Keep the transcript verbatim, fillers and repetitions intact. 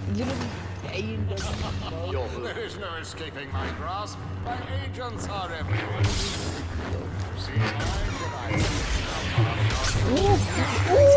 Literally, Aiden doesn't know. There is no escaping my grasp. My agents are everywhere. See my device. Ooh, ooh.